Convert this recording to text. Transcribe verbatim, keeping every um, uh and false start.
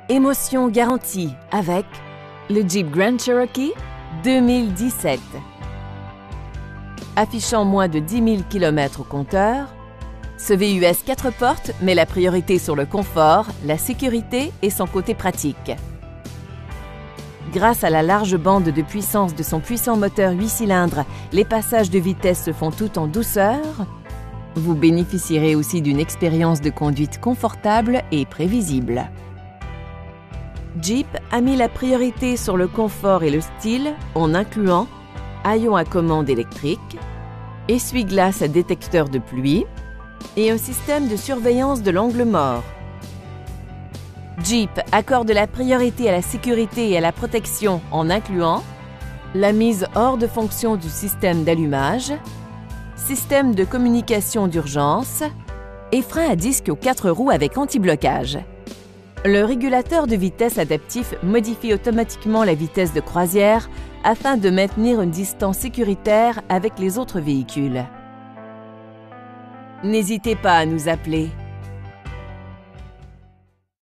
Émotion garantie avec le Jeep Grand Cherokee deux mille dix-sept. Affichant moins de dix mille kilomètres au compteur, ce V U S quatre portes met la priorité sur le confort, la sécurité et son côté pratique. Grâce à la large bande de puissance de son puissant moteur huit cylindres, les passages de vitesse se font tout en douceur. Vous bénéficierez aussi d'une expérience de conduite confortable et prévisible. Jeep a mis la priorité sur le confort et le style en incluant haillons à commande électrique, essuie-glace à détecteur de pluie et un système de surveillance de l'angle mort. Jeep accorde la priorité à la sécurité et à la protection en incluant la mise hors de fonction du système d'allumage, système de communication d'urgence et frein à disque aux quatre roues avec anti-blocage. Le régulateur de vitesse adaptif modifie automatiquement la vitesse de croisière afin de maintenir une distance sécuritaire avec les autres véhicules. N'hésitez pas à nous appeler